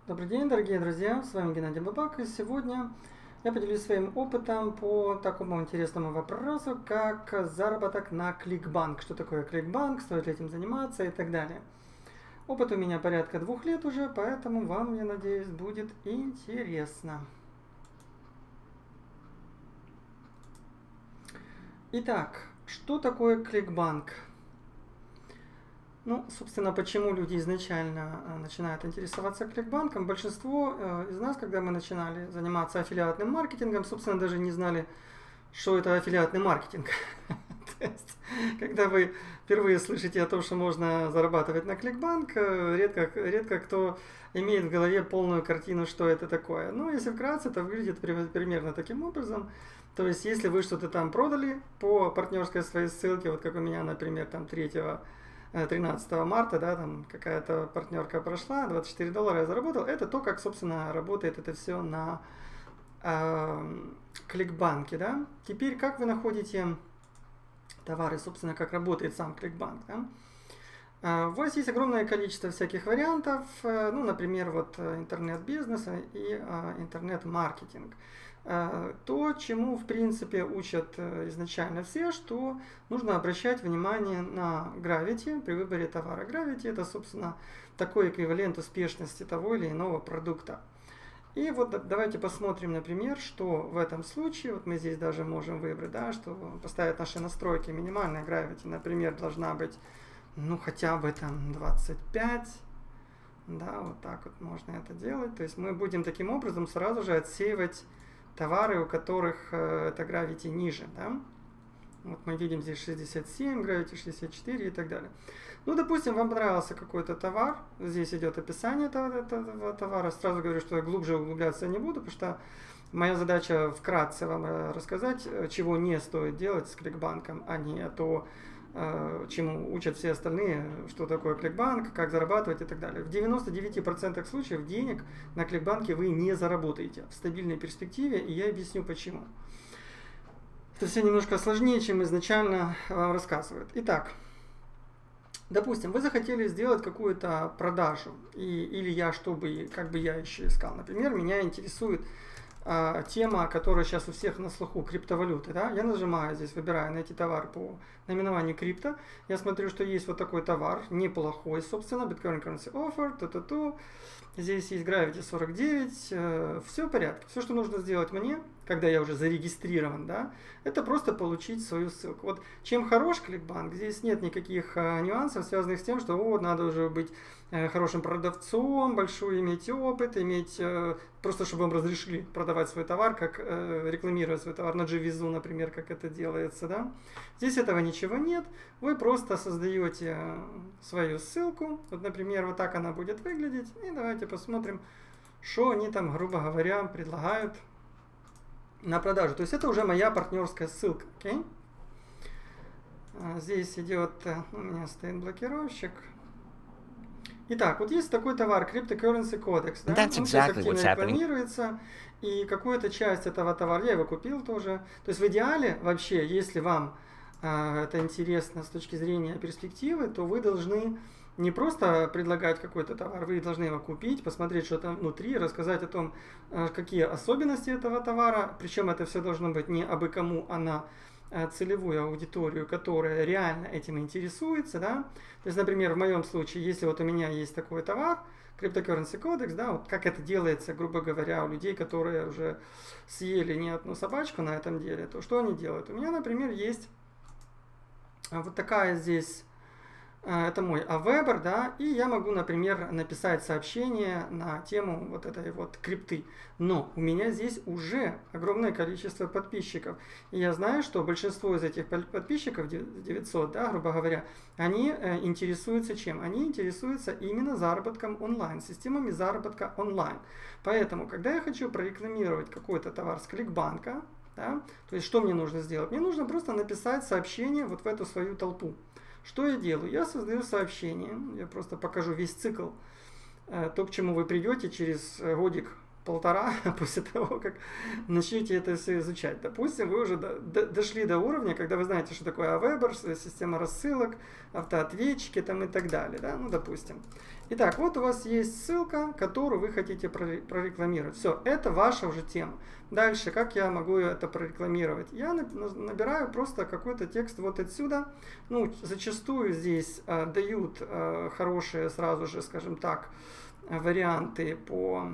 Добрый день, дорогие друзья, с вами Геннадий Бабак, и сегодня я поделюсь своим опытом по такому интересному вопросу, как заработок на Кликбанк. Что такое Кликбанк, стоит ли этим заниматься и так далее. Опыт у меня порядка 2 лет уже, поэтому вам, я надеюсь, будет интересно. Итак, что такое Кликбанк? Ну, собственно, почему люди изначально начинают интересоваться кликбанком? Большинство из нас, когда мы начинали заниматься аффилиатным маркетингом, собственно, даже не знали, что это аффилиатный маркетинг. То есть, когда вы впервые слышите о том, что можно зарабатывать на кликбанк, редко кто имеет в голове полную картину, что это такое. Но если вкратце, это выглядит примерно таким образом. То есть, если вы что-то там продали по партнерской своей ссылке, вот как у меня, например, там 13 марта, да, там какая-то партнерка прошла, $24 я заработал. Это то, как, собственно, работает это все на кликбанке, да. Теперь, как вы находите товары, собственно, как работает сам кликбанк, да? У вас есть огромное количество всяких вариантов, ну, например, вот интернет-бизнес и интернет-маркетинг. То, чему, в принципе, учат изначально все, что нужно обращать внимание на Gravity при выборе товара. Gravity – это, собственно, такой эквивалент успешности того или иного продукта. И вот давайте посмотрим, например, что в этом случае, вот мы здесь даже можем выбрать, да, что поставить наши настройки. Минимальная Gravity, например, должна быть, ну, хотя бы там 25. Да, вот так вот можно это делать. То есть мы будем таким образом сразу же отсеивать товары, у которых это Gravity ниже, да? Вот мы видим здесь 67, Gravity 64 и так далее. Ну, допустим, вам понравился какой-то товар, здесь идет описание этого товара. Сразу говорю, что я глубже углубляться не буду, потому что моя задача вкратце вам рассказать, чего не стоит делать с кликбанком, а не то, чему учат все остальные, что такое кликбанк, как зарабатывать и так далее. В 99% случаев денег на кликбанке вы не заработаете в стабильной перспективе, и я объясню почему. Это все немножко сложнее, чем изначально вам рассказывают. Итак, допустим, вы захотели сделать какую-то продажу, или я, как бы я еще искал. Например, меня интересует тема, которая сейчас у всех на слуху, криптовалюты, да, я нажимаю здесь, выбираю найти товар по наименованию крипто, я смотрю, что есть вот такой товар, неплохой, собственно, Bitcoin Currency Offer, здесь есть Gravity 49, все в порядке, все, что нужно сделать мне, когда я уже зарегистрирован, да, это просто получить свою ссылку. Вот чем хорош кликбанк, здесь нет никаких нюансов, связанных с тем, что вот надо уже быть хорошим продавцом, большой иметь опыт, просто чтобы вам разрешили продавать свой товар, как рекламировать свой товар на JVZoo, например, как это делается, да. Здесь этого ничего нет, вы просто создаете свою ссылку, вот, например, вот так она будет выглядеть, и давайте посмотрим, что они там, грубо говоря, предлагают на продажу. То есть это уже моя партнерская ссылка, окей? Здесь идет, у меня стоит блокировщик. Итак, вот есть такой товар, Cryptocurrency Codex, да? Он сейчас активно рекламируется, и какую-то часть этого товара, я его купил тоже. То есть в идеале вообще, если вам это интересно с точки зрения перспективы, то вы должны не просто предлагать какой-то товар, вы должны его купить, посмотреть, что там внутри, рассказать о том, какие особенности этого товара, причем это все должно быть не абы кому, а на целевую аудиторию, которая реально этим интересуется, да. То есть, например, в моем случае, если вот у меня есть такой товар, Cryptocurrency Codex, да, вот как это делается, грубо говоря, у людей, которые уже съели не одну собачку на этом деле, то что они делают? У меня, например, есть вот такая здесь, это мой Aweber, да, и я могу, например, написать сообщение на тему вот этой вот крипты. Но у меня здесь уже огромное количество подписчиков. И я знаю, что большинство из этих подписчиков, 900, да, грубо говоря, они интересуются чем? Они интересуются именно заработком онлайн, системами заработка онлайн. Поэтому, когда я хочу прорекламировать какой-то товар с кликбанка, да, то есть что мне нужно сделать? Мне нужно просто написать сообщение вот в эту свою толпу. Что я делаю? Я создаю сообщение, я просто покажу весь цикл, то, к чему вы придете через годик, полтора после того, как начнете это все изучать. Допустим, вы уже дошли до уровня, когда вы знаете, что такое Aweber, система рассылок, автоответчики там и так далее. Да? Ну, допустим. Итак, вот у вас есть ссылка, которую вы хотите прорекламировать. Все, это ваша уже тема. Дальше, как я могу это прорекламировать? Я набираю просто какой-то текст вот отсюда. Ну, зачастую здесь дают хорошие сразу же, скажем так, варианты по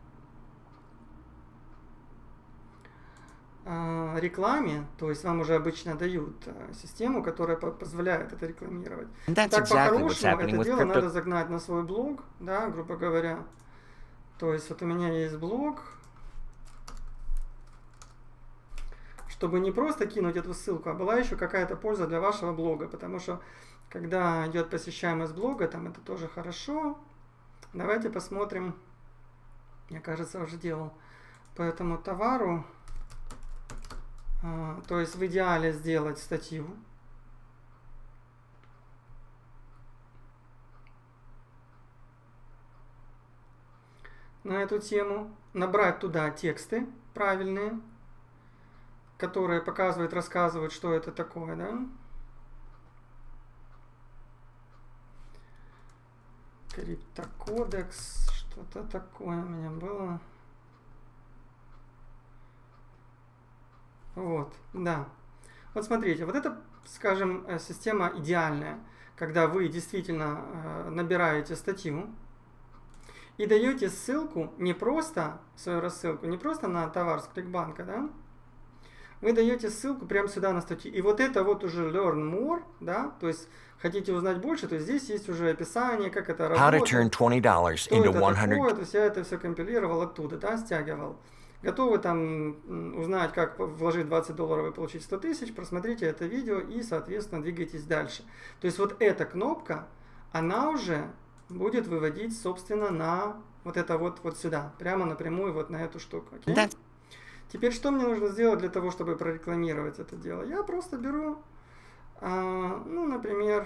рекламе, то есть вам уже обычно дают систему, которая позволяет это рекламировать. Так, по-хорошему, это дело надо загнать на свой блог, да, грубо говоря. То есть вот у меня есть блог, чтобы не просто кинуть эту ссылку, а была еще какая-то польза для вашего блога, потому что когда идет посещаемость блога, там это тоже хорошо. Давайте посмотрим, мне кажется, уже делал по этому товару. То есть в идеале сделать статью. На эту тему. Набрать туда тексты правильные, которые показывают, рассказывают, что это такое, да? Криптокодекс, что-то такое у меня было. Вот, да. Вот смотрите, вот это, скажем, система идеальная, когда вы действительно набираете статью и даете ссылку, не просто свою рассылку, не просто на товар с Кликбанка, да, вы даете ссылку прямо сюда на статью. И вот это вот уже learn more, да, то есть хотите узнать больше, то есть здесь есть уже описание, как это работает, что это такое, то есть я это все компилировал оттуда, да, стягивал. Готовы там узнать, как вложить $20 и получить 100 тысяч, просмотрите это видео и, соответственно, двигайтесь дальше. То есть вот эта кнопка, она уже будет выводить, собственно, на вот это вот сюда, прямо напрямую вот на эту штуку. Okay? Да. Теперь что мне нужно сделать для того, чтобы прорекламировать это дело? Я просто беру, ну, например,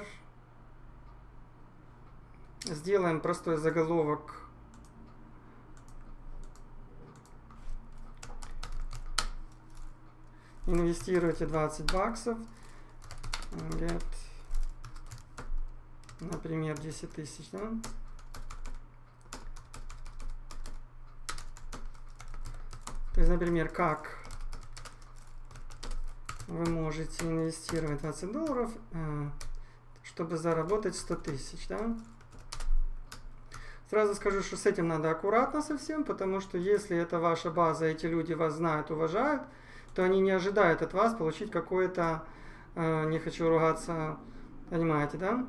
сделаем простой заголовок. Инвестируйте $20, get, например, 10 тысяч, да? То есть, например, как вы можете инвестировать $20, чтобы заработать 100 тысяч, да? Сразу скажу, что с этим надо аккуратно совсем, потому что если это ваша база, эти люди вас знают, уважают, то они не ожидают от вас получить какое-то, не хочу ругаться, понимаете, да?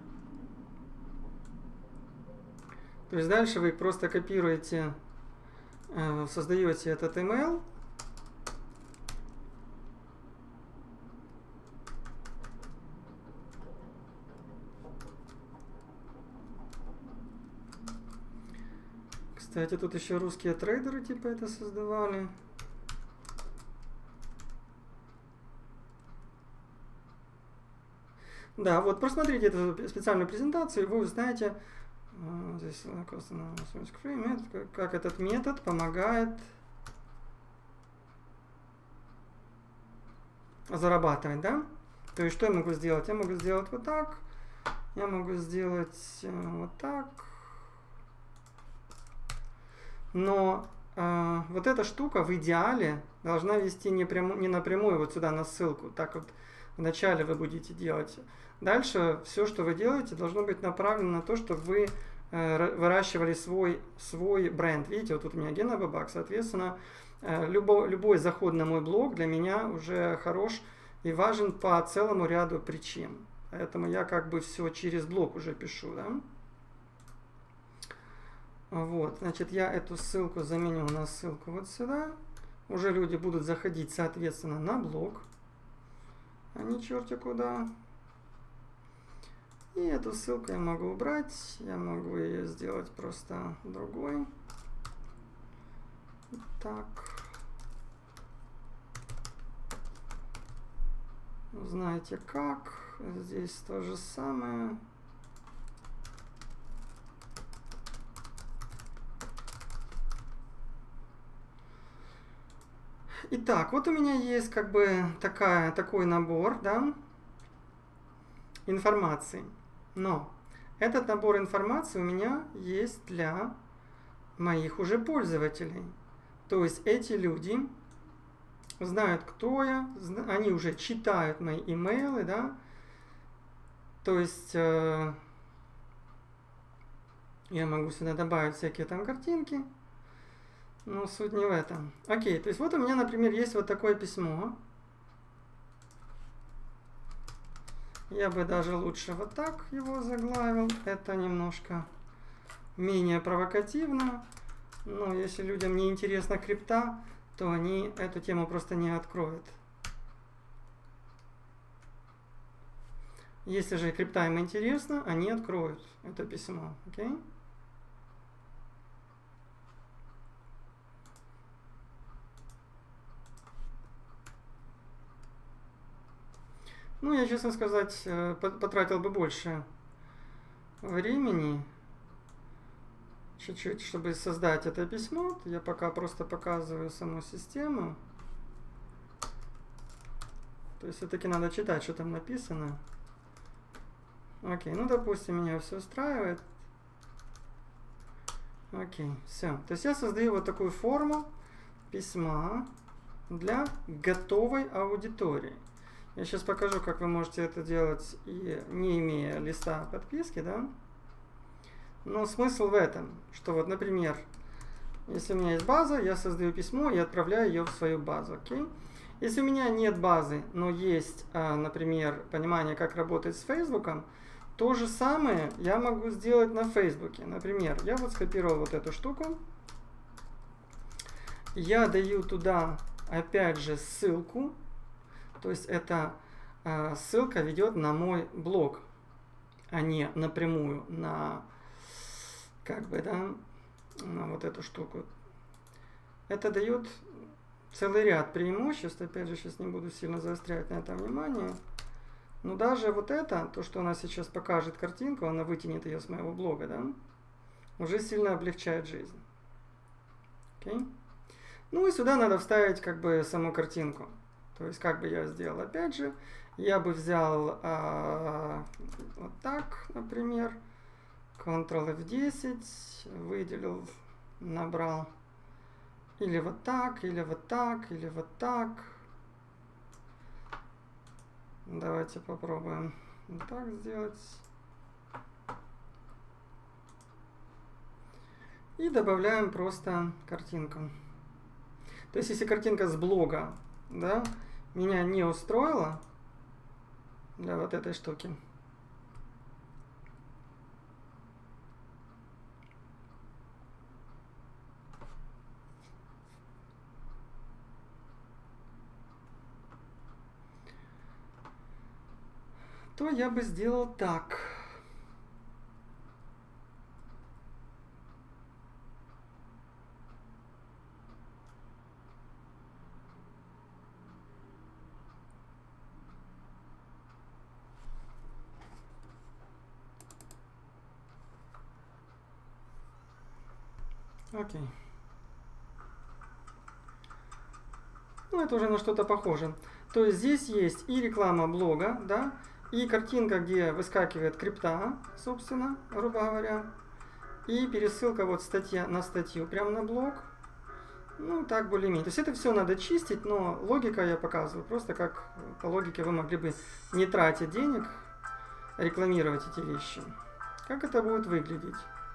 То есть дальше вы просто копируете, создаете этот email. Кстати, тут еще русские трейдеры типа это создавали. Да, вот просмотрите эту специальную презентацию, и вы узнаете, здесь как этот метод помогает зарабатывать, да? То есть, что я могу сделать? Я могу сделать вот так, я могу сделать вот так. Но вот эта штука в идеале должна вести не напрямую вот сюда на ссылку, так вот вначале вы будете делать. Дальше все, что вы делаете, должно быть направлено на то, чтобы вы выращивали свой бренд. Видите, вот тут у меня GenovaBug, соответственно, любой заход на мой блог для меня уже хорош и важен по целому ряду причин. Поэтому я как бы все через блог уже пишу, да? Вот, значит, я эту ссылку заменю на ссылку вот сюда. Уже люди будут заходить, соответственно, на блог, а не черти куда. И эту ссылку я могу убрать, я могу ее сделать просто другой. Так. Знаете как, здесь то же самое. Итак, вот у меня есть как бы такой набор, да, информации. Но этот набор информации у меня есть для моих уже пользователей. То есть эти люди знают, кто я, они уже читают мои имейлы, да. То есть я могу сюда добавить всякие там картинки, но суть не в этом. Окей, то есть вот у меня, например, есть вот такое письмо. Я бы даже лучше вот так его заглавил. Это немножко менее провокативно. Но если людям не интересна крипта, то они эту тему просто не откроют. Если же крипта им интересна, они откроют это письмо. Окей? Ну, я, честно сказать, потратил бы больше времени чуть-чуть, чтобы создать это письмо. Я пока просто показываю саму систему. То есть все-таки надо читать, что там написано. Окей, ну, допустим, меня все устраивает. Окей, все. То есть я создаю вот такую форму письма для готовой аудитории. Я сейчас покажу, как вы можете это делать, и не имея листа подписки, да. Но смысл в этом, что вот, например, если у меня есть база, я создаю письмо и отправляю ее в свою базу, окей? Если у меня нет базы, но есть, например, понимание, как работать с Фейсбуком, то же самое я могу сделать на Фейсбуке. Например, я вот скопировал вот эту штуку, я даю туда, опять же, ссылку. То есть эта ссылка ведет на мой блог, а не напрямую на, как бы, да, на вот эту штуку. Это дает целый ряд преимуществ. Опять же, сейчас не буду сильно заострять на этом внимание. Но даже вот это, то, что она сейчас покажет картинку, она вытянет ее с моего блога, да, уже сильно облегчает жизнь. Окей? Ну и сюда надо вставить как бы саму картинку. То есть, как бы я сделал, опять же, я бы взял вот так, например, Ctrl F10, выделил, набрал, или вот так, или вот так, или вот так. Давайте попробуем вот так сделать. И добавляем просто картинку. То есть, если картинка с блога, да, меня не устроила для вот этой штуки, то я бы сделал так. Окей. Ну, это уже на что-то похоже. То есть здесь есть и реклама блога, да, и картинка, где выскакивает крипта, собственно, грубо говоря, и пересылка вот на статью прямо на блог. Ну, так более-менее. То есть это все надо чистить, но логика я показываю. Просто как по логике вы могли бы, не тратя денег, рекламировать эти вещи. Как это будет выглядеть?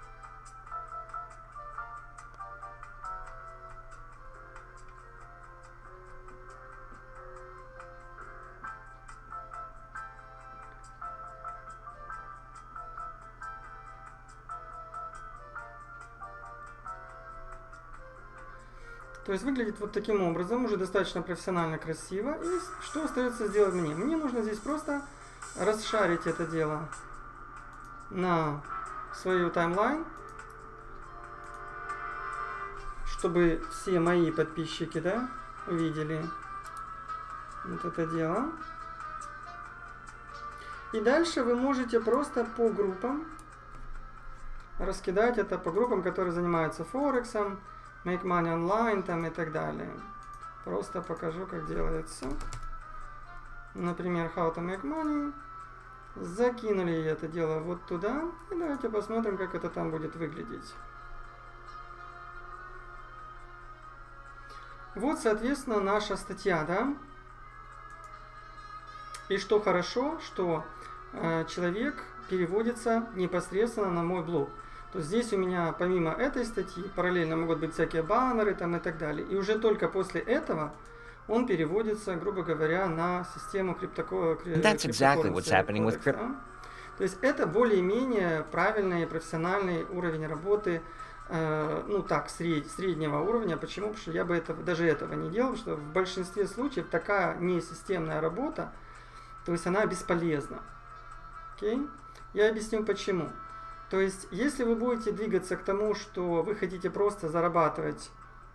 То есть выглядит вот таким образом, уже достаточно профессионально, красиво. И что остается сделать мне? Мне нужно здесь просто расшарить это дело на свою таймлайн, чтобы все мои подписчики, да, видели вот это дело. И дальше вы можете просто по группам раскидать это, по группам, которые занимаются Форексом, Make Money Online там и так далее. Просто покажу, как делается. Например, How to Make Money. Закинули это дело вот туда. И давайте посмотрим, как это там будет выглядеть. Вот, соответственно, наша статья, да. И что хорошо, что человек переводится непосредственно на мой блог. То есть здесь у меня помимо этой статьи параллельно могут быть всякие баннеры там и так далее. И уже только после этого он переводится, грубо говоря, на систему That's exactly what's happening with crypto. Да? То есть это более-менее правильный профессиональный уровень работы, ну так, среднего уровня. Почему? Потому что я бы даже этого не делал, потому что в большинстве случаев такая несистемная работа, то есть она бесполезна. Okay? Я объясню почему. То есть, если вы будете двигаться к тому, что вы хотите просто зарабатывать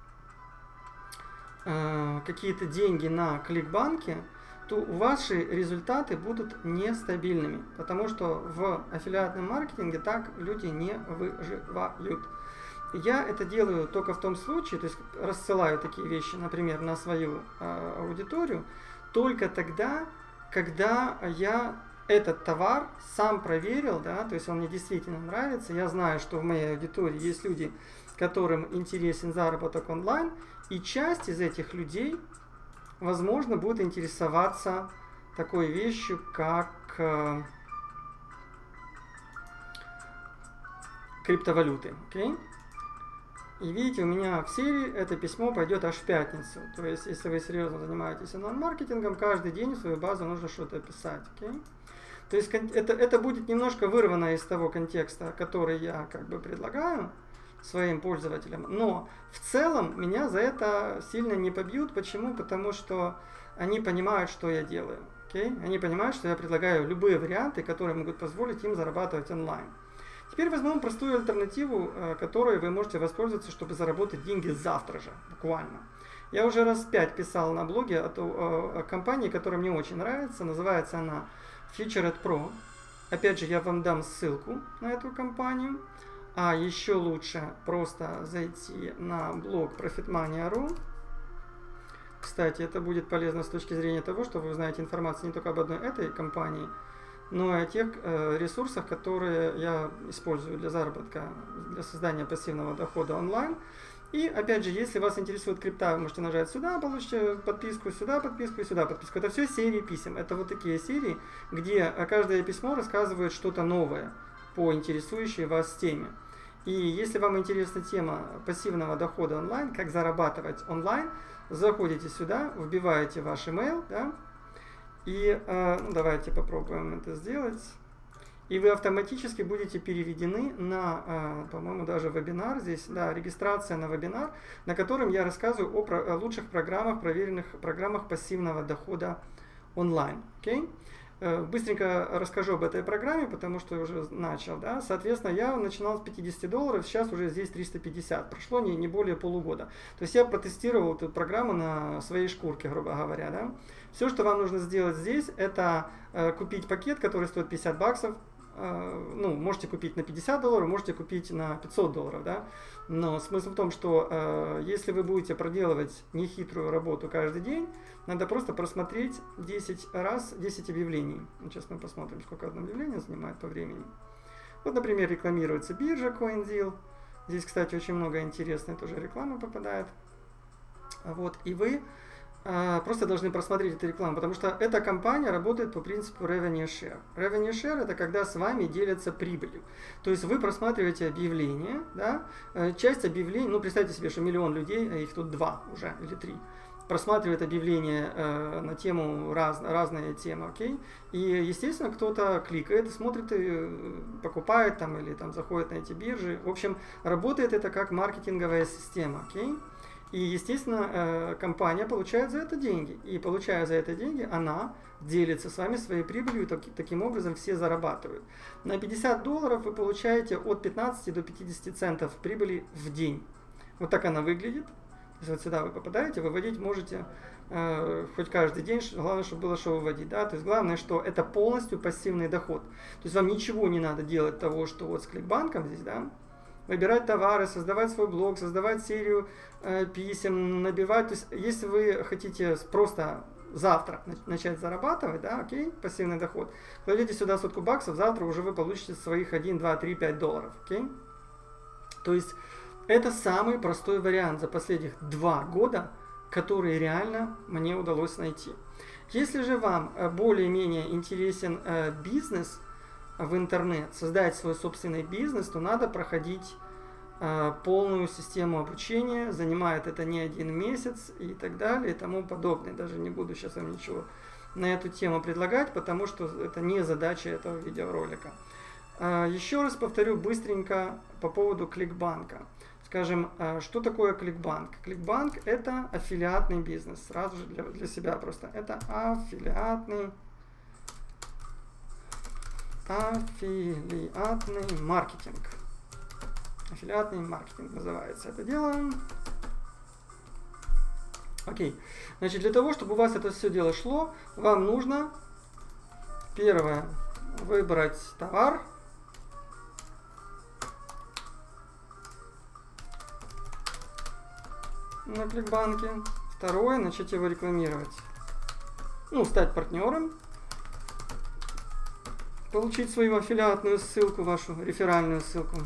какие-то деньги на кликбанке, то ваши результаты будут нестабильными, потому что в аффилиатном маркетинге так люди не выживают. Я это делаю только в том случае, то есть рассылаю такие вещи, например, на свою аудиторию, только тогда, когда я этот товар сам проверил, да, то есть он мне действительно нравится, я знаю, что в моей аудитории есть люди, которым интересен заработок онлайн, и часть из этих людей, возможно, будет интересоваться такой вещью, как криптовалюты. Okay? И видите, у меня в серии это письмо пойдет аж в пятницу. То есть, если вы серьезно занимаетесь онлайн-маркетингом, каждый день в свою базу нужно что-то писать. Okay? То есть, это будет немножко вырвано из того контекста, который я как бы предлагаю своим пользователям. Но в целом меня за это сильно не побьют. Почему? Потому что они понимают, что я делаю. Okay? Они понимают, что я предлагаю любые варианты, которые могут позволить им зарабатывать онлайн. Теперь возьмем простую альтернативу, которой вы можете воспользоваться, чтобы заработать деньги завтра же, буквально. Я уже раз 5 писал на блоге о компании, которая мне очень нравится. Называется она Futured Pro. Опять же, я вам дам ссылку на эту компанию. А еще лучше просто зайти на блог profitmania.ru. Кстати, это будет полезно с точки зрения того, что вы узнаете информацию не только об одной этой компании, но и о тех ресурсах, которые я использую для заработка, для создания пассивного дохода онлайн. И опять же, если вас интересует крипта, вы можете нажать сюда, получите подписку, сюда подписку и сюда подписку. Это все серии писем. Это вот такие серии, где каждое письмо рассказывает что-то новое по интересующей вас теме. И если вам интересна тема пассивного дохода онлайн, как зарабатывать онлайн, заходите сюда, вбиваете ваш email, да, и давайте попробуем это сделать. И вы автоматически будете переведены на, по-моему, даже вебинар. Здесь, да, регистрация на вебинар, на котором я рассказываю о лучших программах, проверенных программах пассивного дохода онлайн. Okay? Быстренько расскажу об этой программе, потому что я уже начал. Да? Соответственно, я начинал с $50, сейчас уже здесь 350. Прошло не более полугода. То есть я протестировал эту программу на своей шкурке, грубо говоря. Да? Все, что вам нужно сделать здесь, это купить пакет, который стоит $50. Ну, можете купить на $50, можете купить на $500, да? Но смысл в том, что если вы будете проделывать нехитрую работу каждый день, надо просто просмотреть 10 раз 10 объявлений. Сейчас мы посмотрим, сколько одно объявление занимает по времени. Вот, например, рекламируется биржа CoinDeal. Здесь, кстати, очень много интересной тоже рекламы попадает. Вот, и вы просто должны просмотреть эту рекламу, потому что эта компания работает по принципу Revenue Share. Revenue Share — это когда с вами делятся прибылью. То есть вы просматриваете объявления, да, часть объявлений, ну представьте себе, что миллион людей, а их тут 2 уже или 3, просматривает объявления на тему разные темы, окей? И естественно кто-то кликает, смотрит, и покупает там или там заходит на эти биржи. В общем, работает это как маркетинговая система, окей? И, естественно, компания получает за это деньги. И, получая за это деньги, она делится с вами своей прибылью, и таким образом все зарабатывают. На $50 вы получаете от 15 до 50 центов прибыли в день. Вот так она выглядит. То есть вот сюда вы попадаете, выводить можете хоть каждый день, главное, чтобы было что выводить. Да? То есть главное, что это полностью пассивный доход. То есть вам ничего не надо делать того, что вот с кликбанком здесь, да? выбирать товары, создавать свой блог, создавать серию писем, набивать. То есть, если вы хотите просто завтра начать зарабатывать, да, окей, пассивный доход, кладите сюда $100, завтра уже вы получите своих 1, 2, 3, 5 долларов, окей? То есть, это самый простой вариант за последних 2 года, который реально мне удалось найти. Если же вам более-менее интересен бизнес в интернет, создать свой собственный бизнес, то надо проходить полную систему обучения, занимает это не 1 месяц и так далее и тому подобное. Даже не буду сейчас вам ничего на эту тему предлагать, потому что это не задача этого видеоролика. Еще раз повторю быстренько по поводу Кликбанка. Скажем, что такое Кликбанк? Кликбанк — это аффилиатный бизнес. Сразу же для себя просто. Это аффилиатный маркетинг. Аффилиатный маркетинг называется это дело. Окей. Значит, для того, чтобы у вас это все дело шло, вам нужно, первое, выбрать товар. На Кликбанке. Второе, начать его рекламировать. Ну, стать партнером. Получить свою аффилиатную ссылку, вашу реферальную ссылку.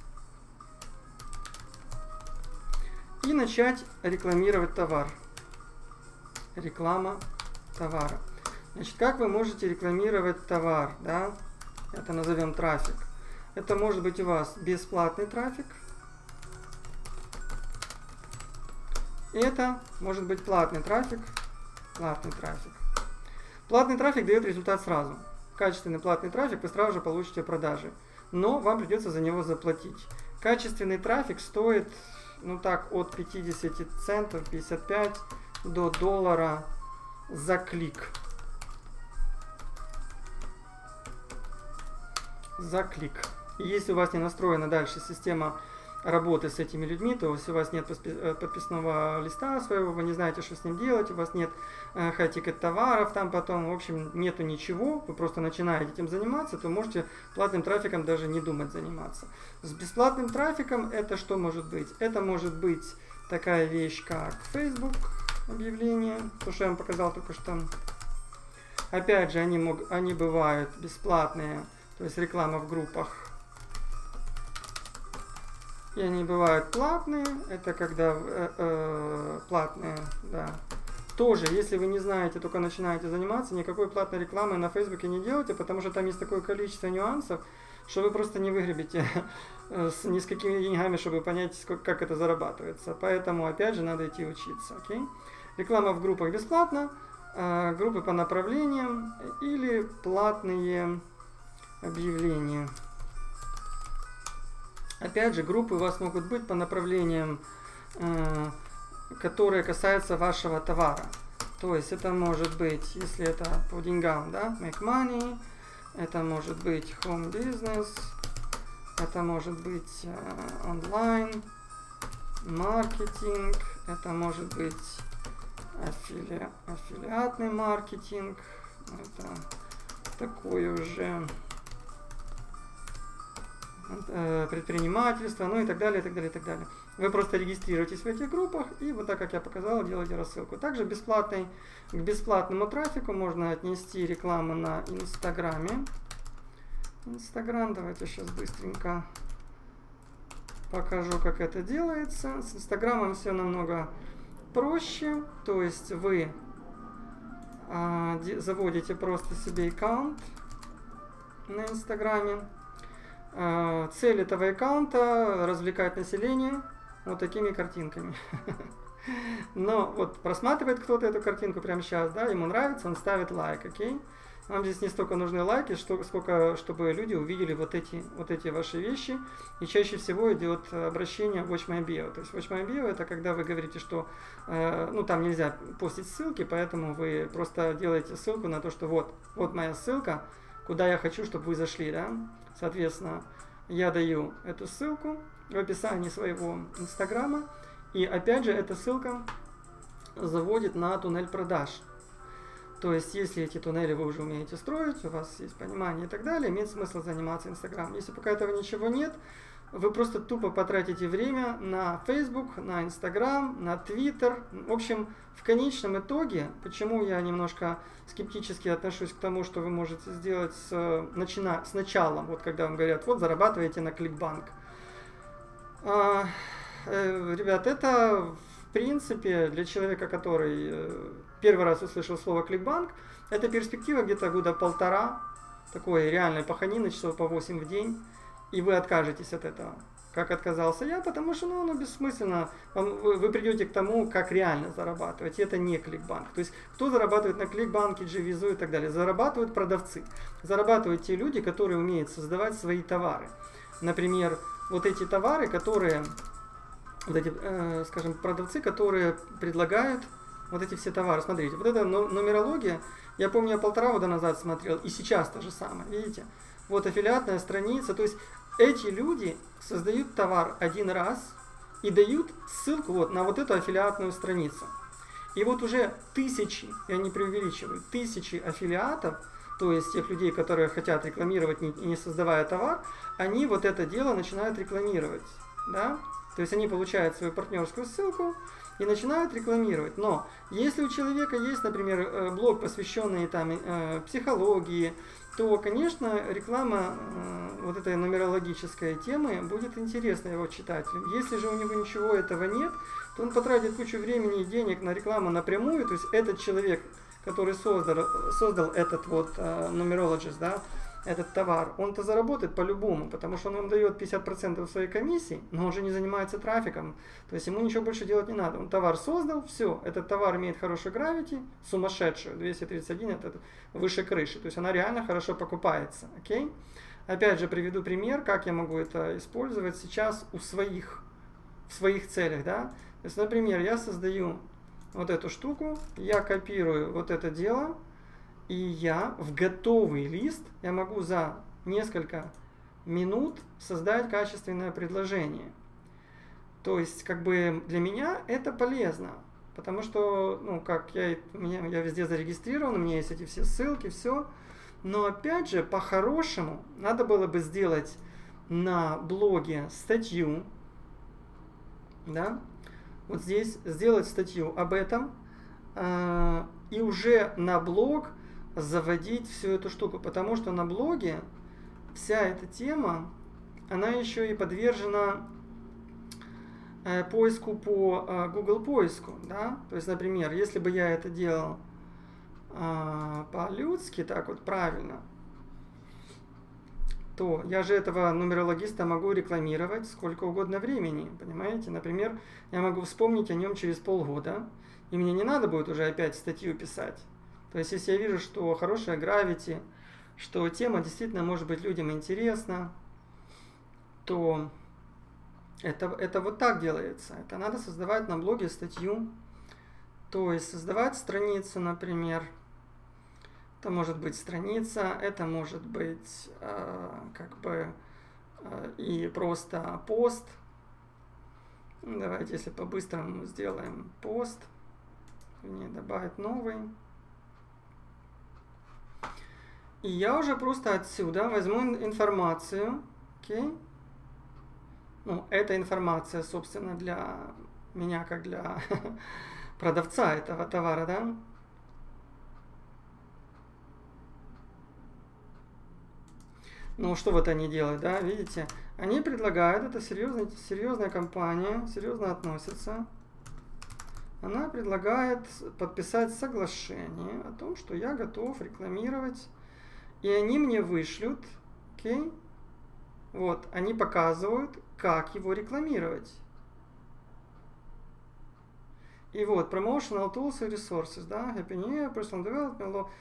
И начать рекламировать товар. Реклама товара. Значит, как вы можете рекламировать товар, да? Это назовем трафик. Это может быть у вас бесплатный трафик. И это может быть платный трафик. Платный трафик дает результат сразу. Качественный платный трафик вы сразу же получите продажи. Но вам придется за него заплатить. Качественный трафик стоит, ну так, от 50 центов, 55 до $1 за клик. За клик. И если у вас не настроена дальше система работы с этими людьми, то если у вас нет подписного листа своего, вы не знаете, что с ним делать, у вас нет high-ticket товаров, там потом, в общем, нету ничего, вы просто начинаете этим заниматься, то можете платным трафиком даже не думать заниматься. С бесплатным трафиком это что может быть? Это может быть такая вещь, как Facebook объявления, то, что я вам показал только что. Опять же, они бывают бесплатные, то есть реклама в группах. И они бывают платные, это когда платные, да. Тоже, если вы не знаете, только начинаете заниматься, никакой платной рекламы на Фейсбуке не делайте, потому что там есть такое количество нюансов, что вы просто не выгребете ни с какими деньгами, чтобы понять, как это зарабатывается. Поэтому, опять же, надо идти учиться. Okay? Реклама в группах бесплатно, группы по направлениям или платные объявления. Опять же, группы у вас могут быть по направлениям, которые касаются вашего товара. То есть это может быть, если это по деньгам, да, make money, это может быть home business, это может быть онлайн, маркетинг, это может быть аффилиатный маркетинг, это такой уже предпринимательство, ну и так далее, и так далее, и так далее. Вы просто регистрируетесь в этих группах и вот так, как я показал, делаете рассылку. Также к бесплатному трафику можно отнести рекламу на Инстаграме. Инстаграм, давайте сейчас быстренько покажу, как это делается. С Инстаграмом все намного проще, то есть вы заводите просто себе аккаунт на Инстаграме. Цель этого аккаунта — развлекать население вот такими картинками. Но вот просматривает кто-то эту картинку прямо сейчас, да, ему нравится, он ставит лайк, окей? Нам здесь не столько нужны лайки, сколько чтобы люди увидели вот эти ваши вещи. И чаще всего идет обращение Watch My Bio. То есть Watch My Bio — это когда вы говорите, что ну там нельзя постить ссылки, поэтому вы просто делаете ссылку на то, что вот моя ссылка, куда я хочу, чтобы вы зашли, да? Соответственно, я даю эту ссылку в описании своего Инстаграма. И опять же, эта ссылка заводит на туннель продаж. То есть, если эти туннели вы уже умеете строить, у вас есть понимание и так далее, имеет смысл заниматься Инстаграмом. Если пока этого ничего нет, вы просто тупо потратите время на Facebook, на Instagram, на Twitter. В общем, в конечном итоге, почему я немножко скептически отношусь к тому, что вы можете сделать с началом, вот когда вам говорят, вот зарабатываете на Clickbank. Ребят, это в принципе для человека, который первый раз услышал слово Clickbank, это перспектива где-то года полтора, такой реальной паханины, часов по 8 в день, и вы откажетесь от этого. Как отказался я, потому что оно бессмысленно. Вы придете к тому, как реально зарабатывать. И это не Clickbank. То есть, кто зарабатывает на Clickbank, JVZoo и так далее? Зарабатывают продавцы. Зарабатывают те люди, которые умеют создавать свои товары. Например, вот эти товары, которые, вот эти, скажем, продавцы, которые предлагают вот эти все товары. Смотрите, вот эта нумерология, я помню, я 1,5 года назад смотрел, и сейчас то же самое, видите? Вот аффилиатная страница, то есть эти люди создают товар один раз и дают ссылку вот на вот эту аффилиатную страницу. И вот уже тысячи, я не преувеличиваю, тысячи аффилиатов, то есть тех людей, которые хотят рекламировать, не создавая товар, они вот это дело начинают рекламировать, да? То есть они получают свою партнерскую ссылку и начинают рекламировать. Но если у человека есть, например, блог, посвященный там психологии, то, конечно, реклама вот этой нумерологической темы будет интересна его читателям. Если же у него ничего этого нет, то он потратит кучу времени и денег на рекламу напрямую. То есть этот человек, который создал этот вот numerologist, да, этот товар, он-то заработает по-любому, потому что он вам дает 50% своей комиссии, но он же не занимается трафиком, то есть ему ничего больше делать не надо. Он товар создал, все, этот товар имеет хорошую gravity, сумасшедшую, 231, это выше крыши, то есть она реально хорошо покупается, окей? Опять же приведу пример, как я могу это использовать сейчас в своих целях, да? То есть, например, я создаю вот эту штуку, я копирую вот это дело, и я в готовый лист, я могу за несколько минут создать качественное предложение. То есть, как бы для меня это полезно, потому что, ну, как я везде зарегистрирован, у меня есть эти все ссылки, все. Но опять же, по-хорошему, надо было бы сделать на блоге статью, да, вот здесь сделать статью об этом, и уже на блог заводить всю эту штуку, потому что на блоге вся эта тема, она еще и подвержена поиску по Google поиску, да, то есть, например, если бы я это делал по-людски, так вот правильно, то я же этого нумерологиста могу рекламировать сколько угодно времени, понимаете, например, я могу вспомнить о нем через полгода, и мне не надо будет уже опять статью писать. То есть, если я вижу, что хорошая gravity, что тема действительно может быть людям интересна, то это вот так делается. Это надо создавать на блоге статью, то есть создавать страницу, например. Это может быть страница, это может быть и просто пост. Давайте, если по-быстрому сделаем пост, мне добавить новый. И я уже просто отсюда возьму информацию, окей? Ну, эта информация, собственно, для меня, как для продавца этого товара, да? Ну, что вот они делают, да, видите? Они предлагают, это серьезная компания, серьезно относится. Она предлагает подписать соглашение о том, что я готов рекламировать. И они мне вышлют, окей? Вот, они показывают, как его рекламировать. И вот, Promotional Tools и Resources, да, Happy New Year, Personal Development Law.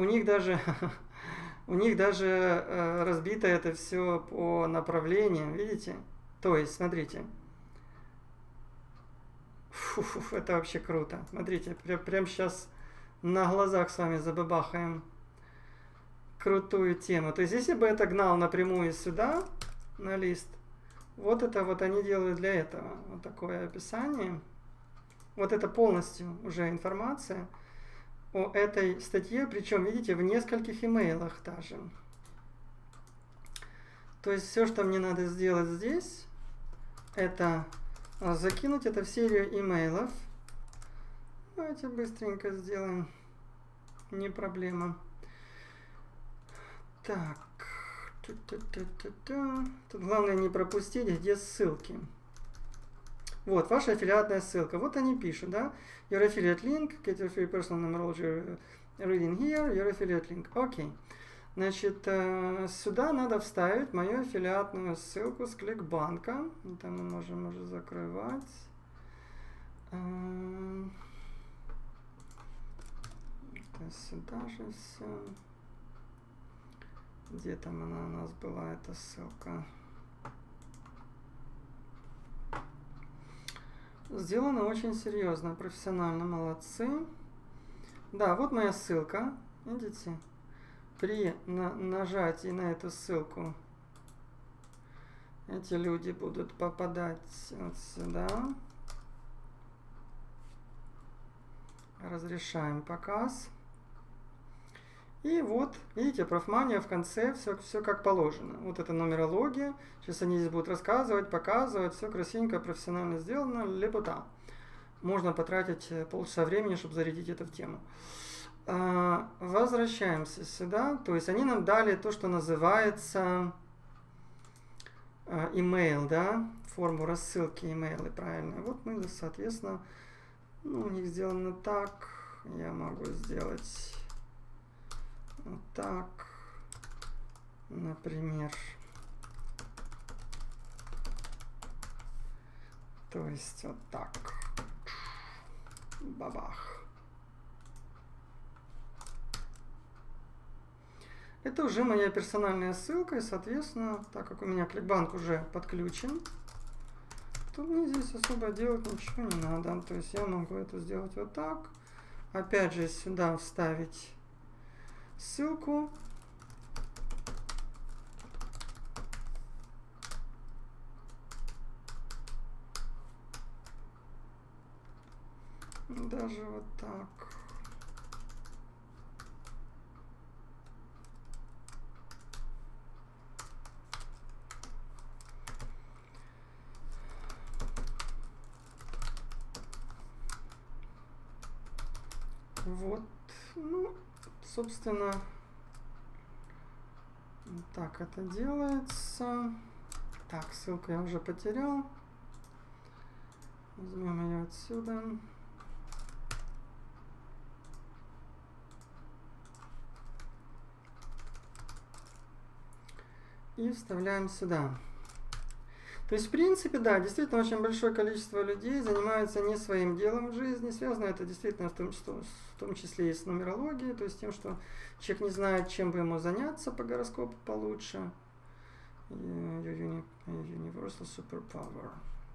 У них даже разбито это все по направлениям, видите? То есть, смотрите. Это вообще круто. Смотрите, прям сейчас на глазах с вами забабахаем крутую тему. То есть, если бы это гнал напрямую сюда, на лист, вот это вот они делают для этого. Вот такое описание. Вот это полностью уже информация о этой статье, причем, видите, в нескольких имейлах даже. То есть все, что мне надо сделать здесь, это закинуть это в серию имейлов. Давайте быстренько сделаем. Не проблема. Так. Тут главное не пропустить, где ссылки. Вот, ваша аффилиатная ссылка. Вот они пишут, да? Your affiliate link, get your free personal numerology reading here, your affiliate link. Окей. Значит, сюда надо вставить мою аффилиатную ссылку с кликбанка. Это мы можем уже закрывать. Это сюда же все. Где там она у нас была, эта ссылка? Сделано очень серьезно, профессионально, молодцы. Да, вот моя ссылка. Видите? При нажатии на эту ссылку эти люди будут попадать вот сюда. Разрешаем показ. И вот, видите, профмания в конце, все как положено. Вот это нумерология. Сейчас они здесь будут рассказывать, показывать. Все красивенько, профессионально сделано. Лепота. Можно потратить полчаса времени, чтобы зарядить это в тему. Возвращаемся сюда. То есть они нам дали то, что называется email, да? Форму рассылки имейлы, правильно. Вот мы, соответственно, у них сделано так. Я могу сделать... Вот так, например. То есть вот так. Бабах. Это уже моя персональная ссылка, и, соответственно, так как у меня кликбанк уже подключен, то мне здесь особо делать ничего не надо. То есть я могу это сделать вот так. Опять же сюда вставить ссылку. Даже вот так. Вот, ну, собственно, так это делается. Так, ссылку я уже потерял. Возьмем ее отсюда. И вставляем сюда. То есть, в принципе, да, действительно, очень большое количество людей занимаются не своим делом в жизни. Связано это действительно в том числе и с нумерологией, то есть тем, что человек не знает, чем бы ему заняться по гороскопу получше. Universal Superpower.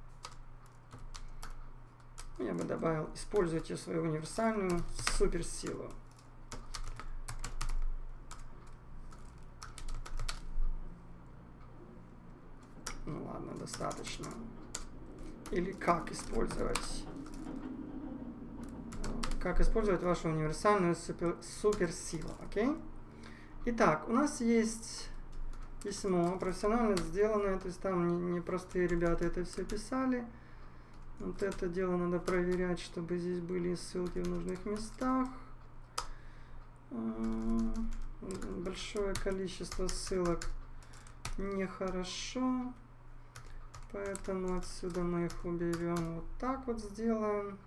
Я бы добавил, используйте свою универсальную суперсилу. Ну ладно, достаточно. Или как использовать вашу универсальную суперсилу, окей? Итак, у нас есть письмо профессионально сделанное, то есть там не простые ребята это все писали. Вот это дело надо проверять, чтобы здесь были ссылки в нужных местах. Большое количество ссылок нехорошо. Поэтому отсюда мы их уберем. Вот так вот сделаем.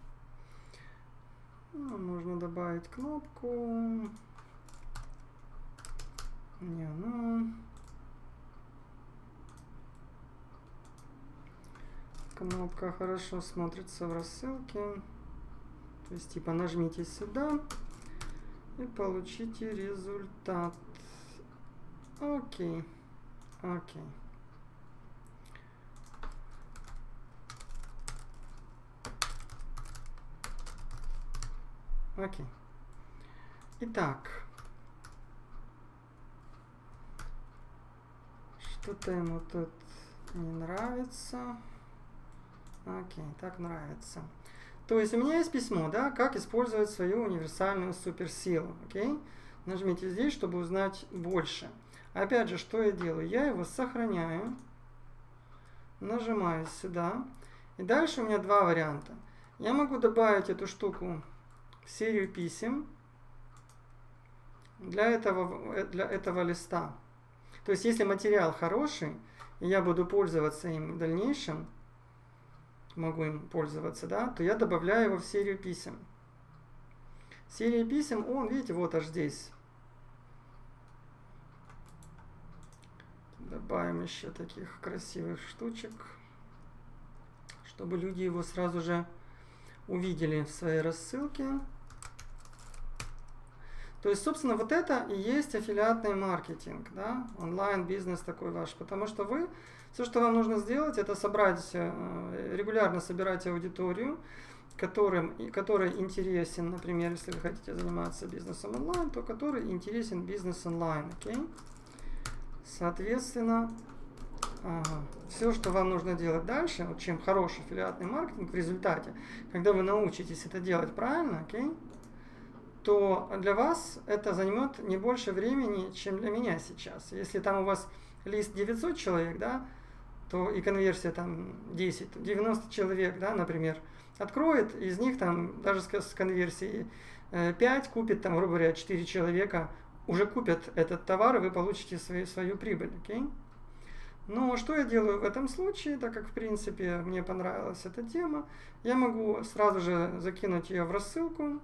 Ну, можно добавить кнопку. Не, ну. Кнопка хорошо смотрится в рассылке. То есть типа нажмите сюда и получите результат. Окей. Окей. Окей. Итак. Что-то ему тут не нравится. Окей, так нравится. То есть у меня есть письмо, да, как использовать свою универсальную суперсилу. Окей? Нажмите здесь, чтобы узнать больше. Опять же, что я делаю? Я его сохраняю, нажимаю сюда, и дальше у меня два варианта. Я могу добавить эту штуку в серию писем для этого листа. То есть, если материал хороший, и я буду пользоваться им в дальнейшем, могу им пользоваться, да, то я добавляю его в серию писем. Серия писем, видите, вот аж здесь. Добавим еще таких красивых штучек, чтобы люди его сразу же увидели в своей рассылке. То есть, собственно, вот это и есть аффилиатный маркетинг, да, онлайн-бизнес такой ваш, потому что все, что вам нужно сделать, это регулярно собирать аудиторию, которой интересен, например, если вы хотите заниматься бизнесом онлайн, то который интересен бизнес онлайн, окей? Соответственно, все, что вам нужно делать дальше, вот чем хороший аффилиатный маркетинг в результате, когда вы научитесь это делать правильно, окей, то для вас это займет не больше времени, чем для меня сейчас. Если там у вас лист 900 человек, да, то и конверсия там 10, 90 человек, да, например, откроет, из них там даже с конверсией 5 купит, там, грубо говоря, 4 человека уже купят этот товар, и вы получите свою прибыль, окей? Но что я делаю в этом случае, так как, в принципе, мне понравилась эта тема, я могу сразу же закинуть ее в рассылку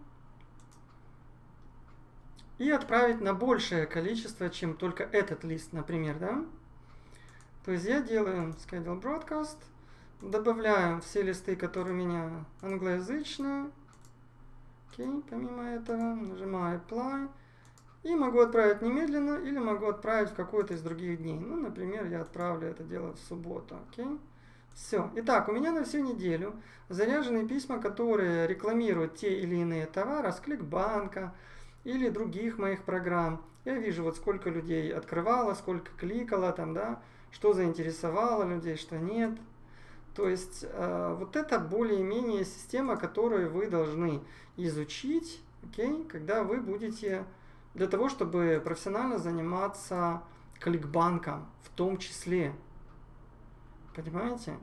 и отправить на большее количество, чем только этот лист, например, да? То есть я делаю Schedule Broadcast, добавляю все листы, которые у меня англоязычные, окей, помимо этого, нажимаю Apply, и могу отправить немедленно, или могу отправить в какой-то из других дней. Ну, например, я отправлю это дело в субботу, окей? Все. Итак, у меня на всю неделю заряжены письма, которые рекламируют те или иные товары с Кликбанка или других моих программ. Я вижу, вот сколько людей открывало, сколько кликало там, да, что заинтересовало людей, что нет. То есть вот это более-менее система, которую вы должны изучить, окей, когда вы будете для того, чтобы профессионально заниматься кликбанком в том числе. Понимаете?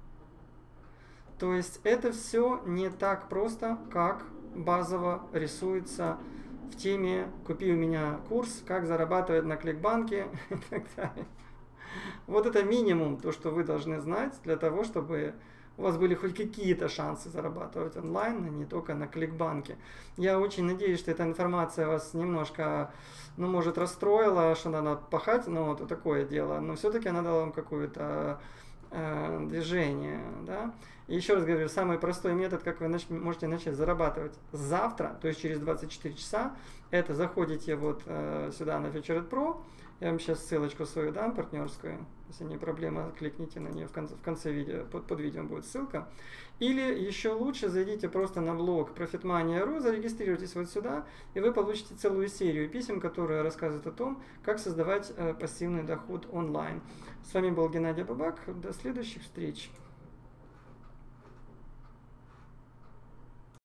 То есть это все не так просто, как базово рисуется в теме «Купи у меня курс, как зарабатывать на кликбанке» и так далее. Вот это минимум, то, что вы должны знать для того, чтобы у вас были хоть какие-то шансы зарабатывать онлайн, а не только на кликбанке. Я очень надеюсь, что эта информация вас немножко, может, расстроила, что надо пахать, это такое дело, но все-таки она дала вам какое-то движение, да. И еще раз говорю, самый простой метод, как вы можете начать зарабатывать завтра, то есть через 24 часа, это заходите вот сюда на Featured Pro, я вам сейчас ссылочку свою дам, партнерскую, если не проблема, кликните на нее в конце видео, под видео будет ссылка. Или еще лучше зайдите просто на блог ProfitMoney.ru, зарегистрируйтесь вот сюда, и вы получите целую серию писем, которые рассказывают о том, как создавать пассивный доход онлайн. С вами был Геннадий Бабак, до следующих встреч.